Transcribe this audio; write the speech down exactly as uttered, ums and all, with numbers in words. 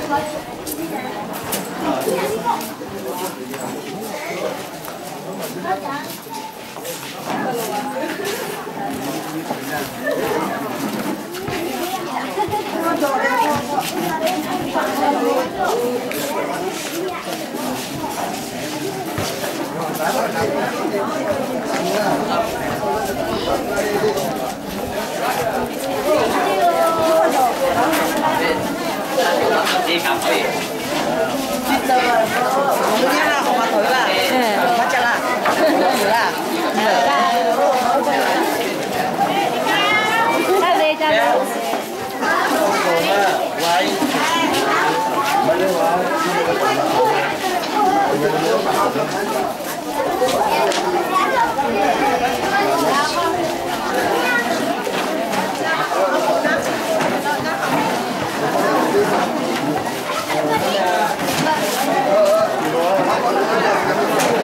đi cà phê. Punya lah, kau tahu lah. Baca lah. Lah. Ada jalan. Quay. Hãy subscribe cho kênh Ghiền Mì Gõ để không bỏ lỡ những video hấp dẫn.